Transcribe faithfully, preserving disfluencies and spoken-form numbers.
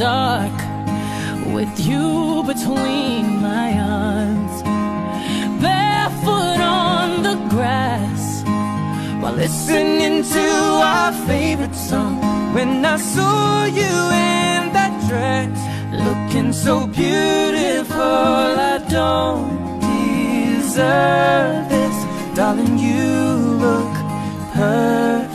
dark with you between my arms, barefoot on the grass while listening to our favorite song. When I saw you in that dress, looking so beautiful, I don't deserve this. Darling, you look perfect.